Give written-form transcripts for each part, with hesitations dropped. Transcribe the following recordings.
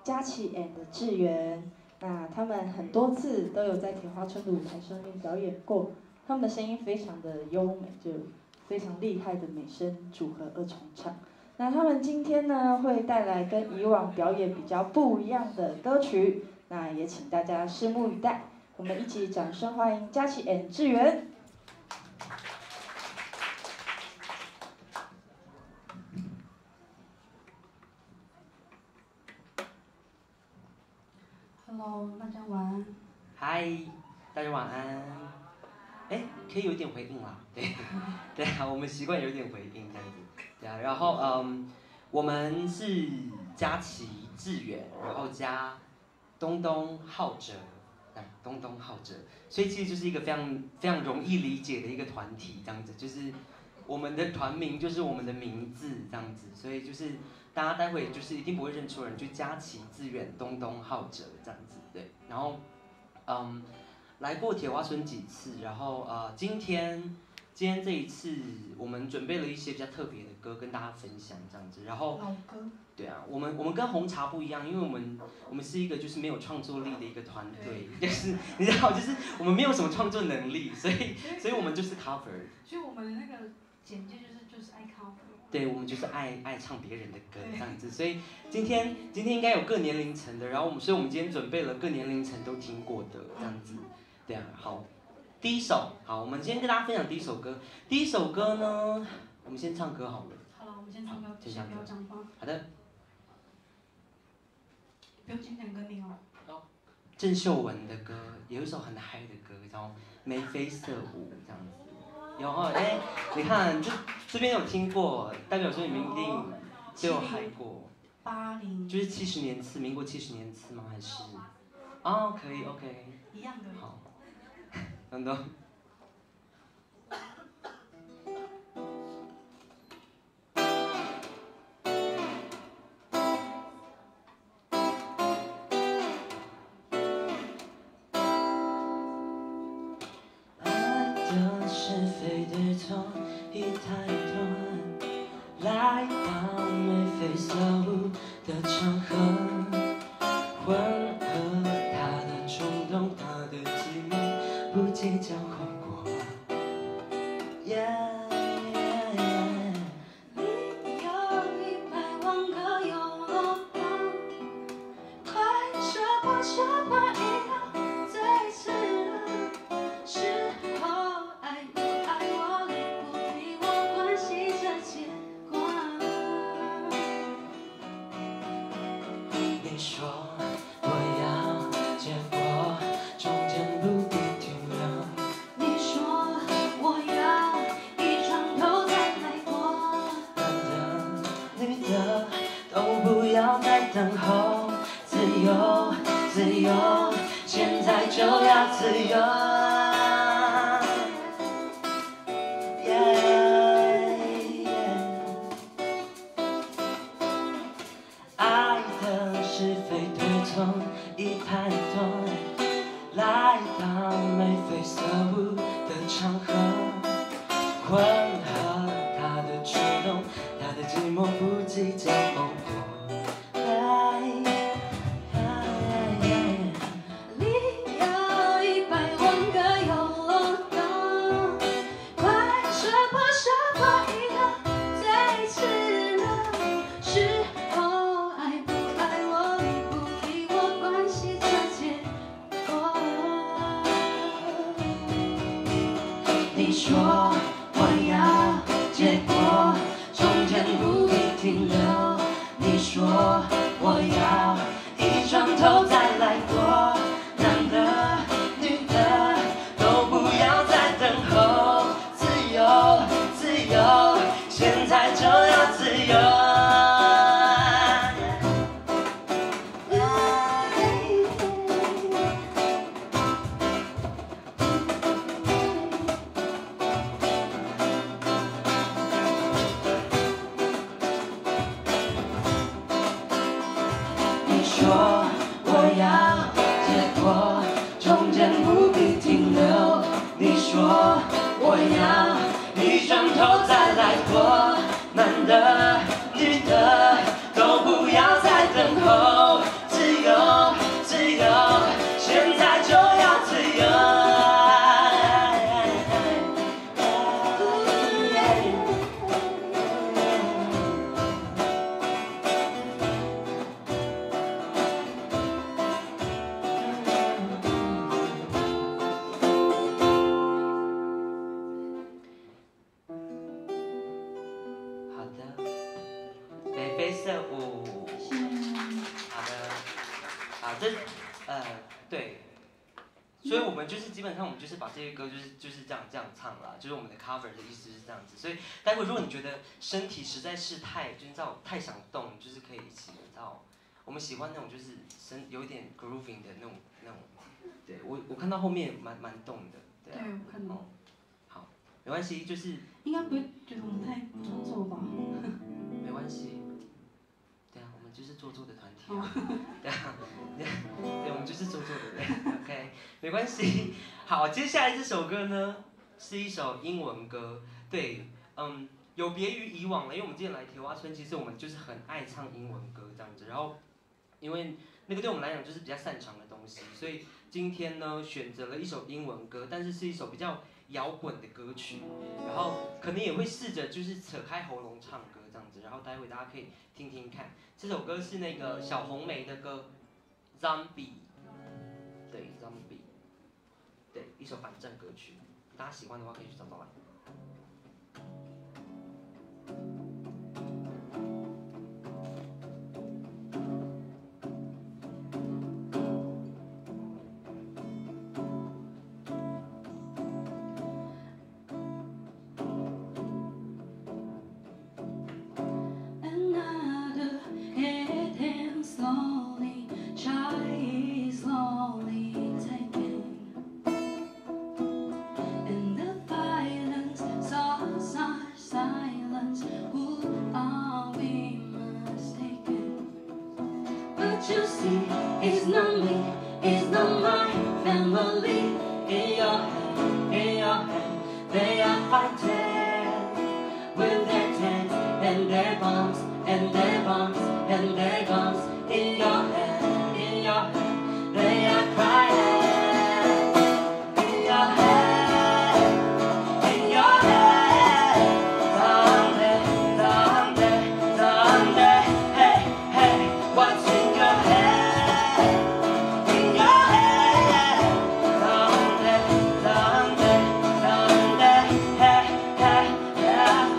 佳琪 and 志源，那他们很多次都有在铁花村的舞台上面表演过，他们的声音非常的优美，就非常厉害的美声组合二重唱。那他们今天呢会带来跟以往表演比较不一样的歌曲，那也请大家拭目以待。我们一起掌声欢迎佳琪 and 志源。 Hello， 大家晚安。 嗨，大家晚安。哎，可以有点回应啦，对，对啊，我们习惯有点回应这样子，对啊，然后我们是佳琪、志远，然后加东东、浩哲，东东、浩哲，所以其实就是一个非常容易理解的一个团体这样子，就是我们的团名就是我们的名字这样子，所以就是大家待会就是一定不会认错人，就佳琪、志远、东东、浩哲这样子，对，然后来过铁花村几次，然后今天这一次我们准备了一些比较特别的歌跟大家分享这样子，然后老歌。对啊，我们跟红茶不一样，因为我们是一个就是没有创作力的一个团队，就是你知道，就是我们没有什么创作能力，所以我们就是 cover。 所以我们的那个简介就是爱 cover。 对，我们就是爱唱别人的歌这样子，所以今天应该有各年龄层的，然后所以我们今天准备了各年龄层都听过的这样子，对啊，好，第一首，好，我们今天跟大家分享第一首歌，第一首歌呢，我们先唱歌好了。 好了，我们先唱歌， 先不要讲话。 好的。 不用轻点歌名哦。 好。郑秀文的歌，有一首很嗨的歌，叫《眉飞色舞》这样子。有哈，哎，你看这边有听过，代表说你们一定都有嗨过。 80。 就是70年次，民国70年次吗？还是？哦，可以 ，OK。 一样的。 好。等等。是非对错已太多，来到眉飞色舞的场合，混合他的冲动，他的寂寞，不计较后果。 你有100万个有我，快说破以后最迟了，是。 你说我要结果，中间不必停留。 你说我要一转头再来过。 男的女的都不要再等候，自由自由，现在就要自由。爱的是非对错已太多，来到眉飞色舞的场合，混合他的冲动，他的寂寞，不计较后果。 你有100万个有我懂，快说破以后最迟了，是。 你说我要结果，中间不必停留。你说我要一转头再来过，男的女的都不要再等候，自由自由，现在就要自由。 说我要结果，中间不必停留。你说我要一转头再来过，男的女的都不要再等候，自啊，对，所以我们就是基本上我们就是把这些歌就是这样唱啦，就是我们的 cover 的意思是这样子。所以待会如果你觉得身体实在是太想动，就是可以一起我们喜欢那种就是有一点 grooving 的那种，对我看到后面蛮动的，对啊， 对，我看到。 好，没关系，就是应该不会觉得我们太做作吧？ 没关系，对啊，我们就是做作的团体啊，对啊，对，我们就是做作的人 ，OK， 没关系。好，接下来这首歌呢是一首英文歌，对，有别于以往了，因为我们今天来铁花村，其实我们就是很爱唱英文歌这样子，然后因为那个对我们来讲就是比较擅长的东西，所以今天呢选择了一首英文歌，但是是一首比较摇滚的歌曲，然后可能也会试着就是扯开喉咙唱歌这样子，然后待会大家可以听听看，这首歌是那个小红莓的歌，Zombie， 对 Zombie， 对，一首反战歌曲，大家喜欢的话可以去找找来。 You see, it's not me, it's not my family. In your hand, they are fighting with their tanks and their bombs and their bombs and their guns. In your hand, they are crying. In your hand, someday, someday, someday. Hey, hey, what's in your head? In your head, someday, someday, someday. Hey, hey, yeah.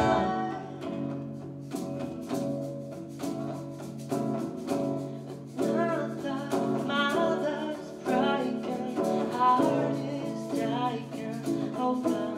Mother's breaking, heart is taken over.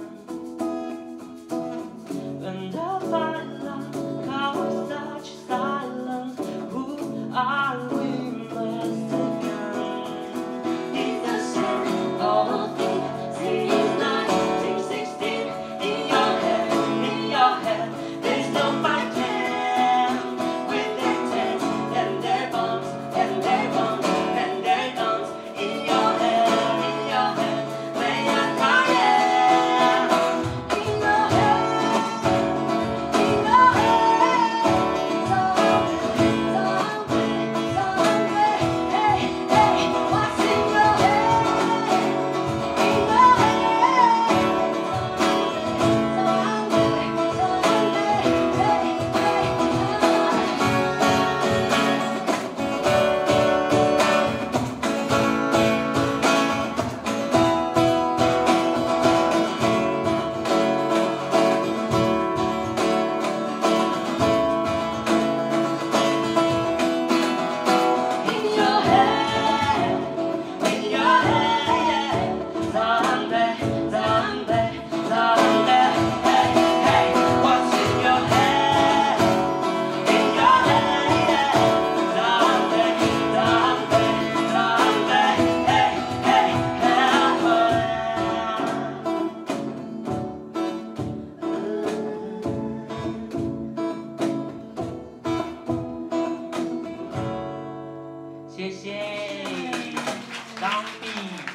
When the violence causes such silence, who are we mistaken? It's a sin, all things since 1916. In your head, there's no fighting with their tanks and their bombs and their bombs and their guns. In your head, they are crying. In your head, someday, hey, hey, what's in your head? In your head, someday, hey, in your head, someday, someday, someday, hey, hey, what's in your head? In your head, someday, someday, someday, hey, hey, hey. 谢谢张碧。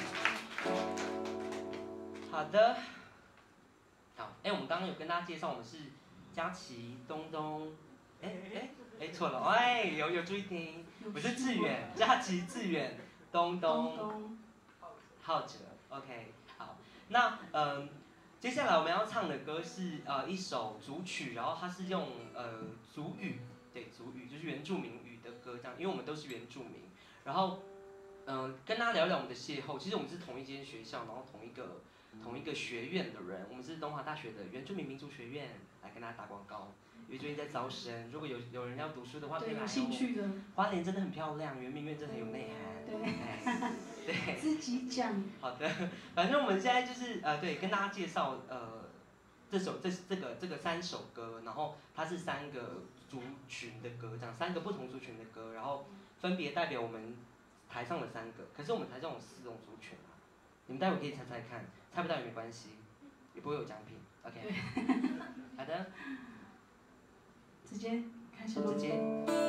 好的，好，我们刚刚有跟大家介绍，我们是佳琪、东东，错了，有注意听，我是志远，佳琪、志远、东东、浩哲 ，OK， 好，那接下来我们要唱的歌是一首主曲，然后它是用族语，对，族语就是原住民语的歌这样，因为我们都是原住民，然后跟大家聊聊我们的邂逅，其实我们是同一间学校，然后同一个学院的人，我们是东华大学的原住民民族学院， 来跟大家打广告，因为最近在招生，如果有人要读书的话，可以对， 来哦。 有兴趣的。 花莲真的很漂亮，圆明园真的很有内涵。 对， 对。 自己讲。 好的，反正我们现在就是对，跟大家介绍这个3首歌，然后它是3个族群的歌，讲3个不同族群的歌，然后分别代表我们台上的3个，可是我们台上有4种族群啊，你们待会可以猜猜看，猜不到也没关系，也不会有奖品 ，OK？ 好的， 直接开始喽。 直接。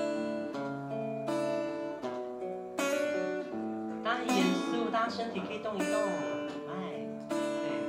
大家很严肃，大家身体可以动一动，哎，对。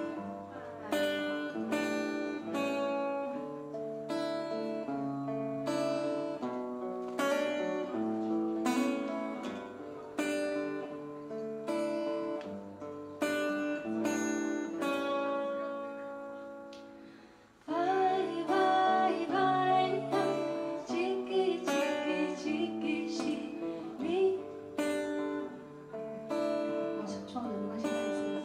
创的没关系，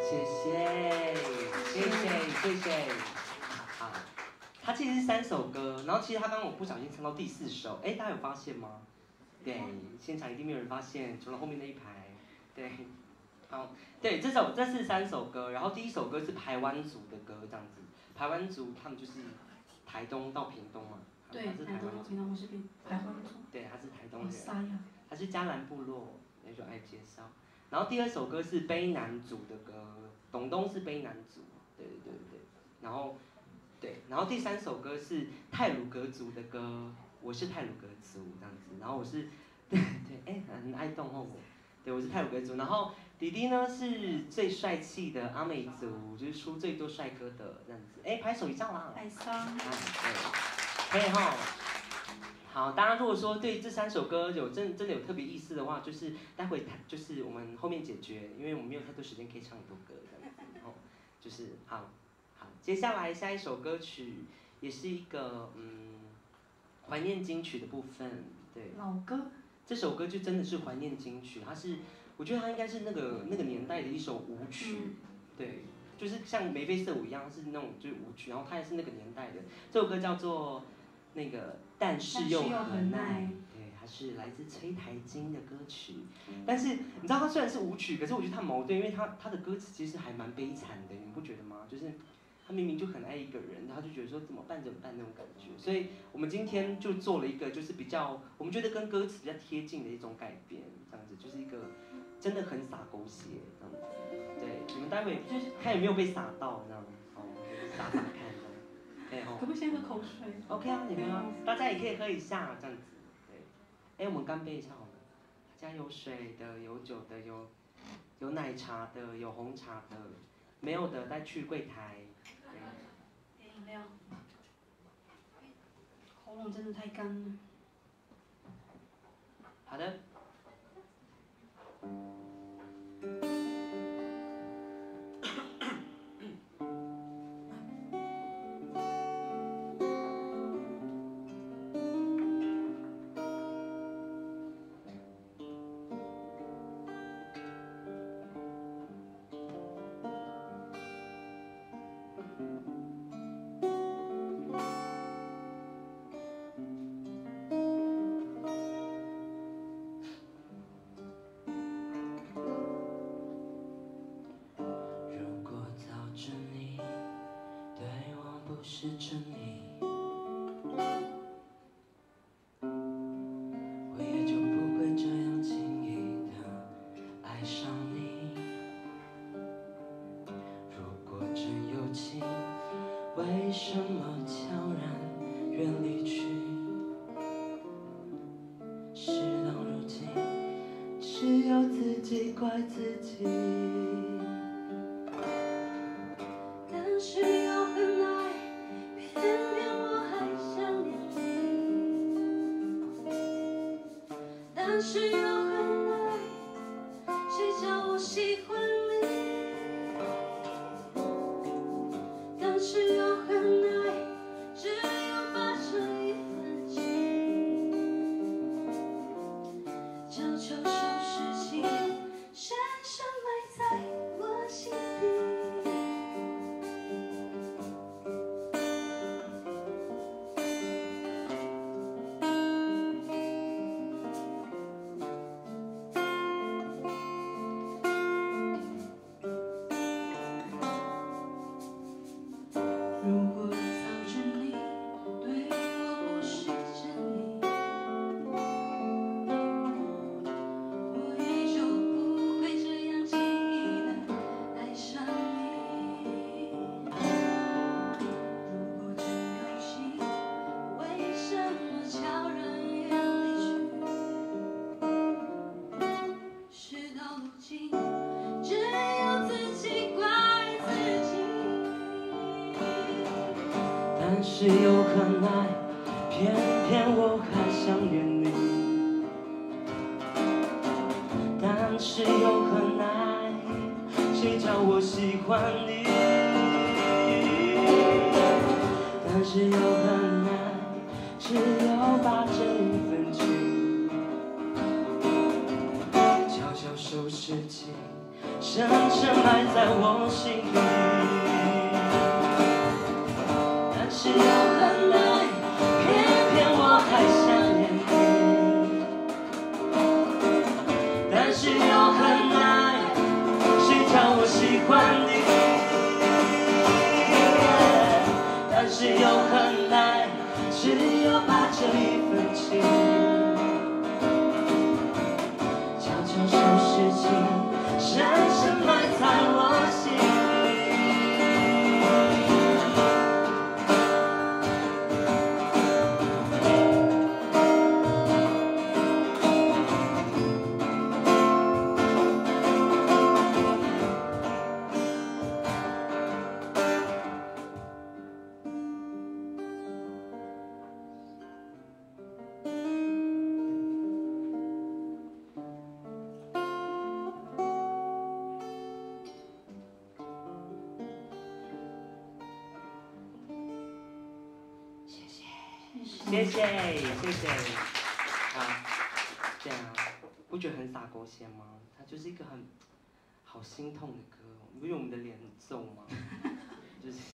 谢谢，谢谢，谢谢。好，它其实是3首歌，然后其实它刚刚我不小心唱到第4首，哎，大家有发现吗？对，现场一定没有人发现，除了后面那一排。对，好，对，这是3首歌，然后第1首歌是排湾族的歌，这样子。排湾族他们就是台东到屏东嘛， 对， 他是台湾族， 屏东我是台湾族。 对，他是台东好人， 沙呀。 他是嘉兰部落，那就爱介绍。然后第2首歌是卑南族的歌，董东是卑南族，对。然后，对，然后第3首歌是太鲁阁族的歌，我是太鲁阁族这样子，然后我是，对，哎，很爱动哦我，对，我是太鲁阁族，然后弟弟呢是最帅气的阿美族，就是出最多帅哥的这样子，哎，拍手一下啦， 爱上。 对，可以哈。好，大家如果说对这3首歌有真的有特别意思的话，就是待会就是我们后面解决，因为我们没有太多时间可以唱很多歌这样子，然后就是好，接下来下一首歌曲也是一个怀念金曲的部分，对。 老歌。 这首歌就真的是怀念金曲，我觉得它应该是那个年代的一首舞曲，对，就是像眉飞色舞一样是那种就是舞曲，然后它也是那个年代的。这首歌叫做那个但是又很耐，对，它是来自崔台金的歌曲。但是你知道它虽然是舞曲，可是我觉得它矛盾，因为它的歌词其实还蛮悲惨的，你们不觉得吗？就是他明明就很爱一个人，他就觉得说怎么办那种感觉。所以我们今天就做了一个就是比较我们觉得跟歌词比较贴近的一种改编，这样子就是一个真的很洒狗血这样子。对，你们待会就是看有没有被洒到这样，洒看这样。对哦。 可不可以先喝口水 ？OK 啊，你们啊，大家也可以喝一下这样子。对，我们干杯一下好了。大家有水的，有酒的，有奶茶的，有红茶的，没有的再去柜台。 点饮料。喉咙真的太干了。 好的。是真理，我也就不会这样轻易的爱上你。如果真有情，为什么悄然远离去？事到如今，只有自己怪自己。但是又很爱。偏偏我还想念你，但是又很爱，谁叫我喜欢你？但是又很爱，只有把这一份情，悄悄收拾起，深深埋在我心底。但是又很爱，偏偏我还想念你。但是又很爱，谁叫我喜欢你？但是又很爱，只有把这一份情悄悄收拾起。 深深埋在我心里。但是又很爱，偏偏我还想念你。但是又很爱，谁叫我喜欢你？但是又很爱，只有把这一份情，悄悄收拾起，深深埋在我心里。谢谢谢谢啊，对啊，不觉得很洒狗血吗？它就是一个很好心痛的歌哦，你不觉得我们的脸很皱吗？就是。